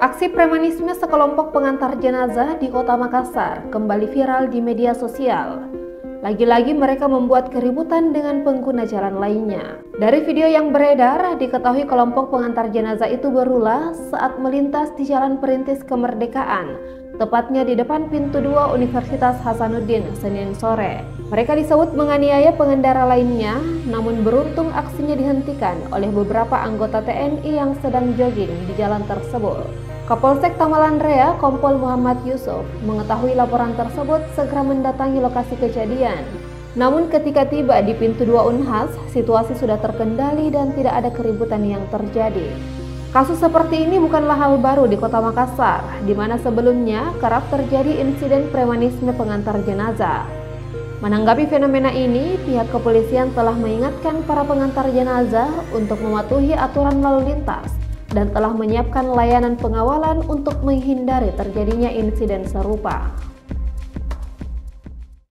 Aksi premanisme sekelompok pengantar jenazah di Kota Makassar kembali viral di media sosial. Lagi-lagi mereka membuat keributan dengan pengguna jalan lainnya. Dari video yang beredar, diketahui kelompok pengantar jenazah itu berulah saat melintas di Jalan Perintis Kemerdekaan, tepatnya di depan pintu 2 Universitas Hasanuddin, Senin sore. Mereka disebut menganiaya pengendara lainnya, namun beruntung aksinya dihentikan oleh beberapa anggota TNI yang sedang jogging di jalan tersebut. Kapolsek Tamalan Rea, Kompol Muhammad Yusuf, mengetahui laporan tersebut segera mendatangi lokasi kejadian. Namun ketika tiba di pintu 2 Unhas, situasi sudah terkendali dan tidak ada keributan yang terjadi. Kasus seperti ini bukanlah hal baru di Kota Makassar, di mana sebelumnya kerap terjadi insiden premanisme pengantar jenazah. Menanggapi fenomena ini, pihak kepolisian telah mengingatkan para pengantar jenazah untuk mematuhi aturan lalu lintas dan telah menyiapkan layanan pengawalan untuk menghindari terjadinya insiden serupa.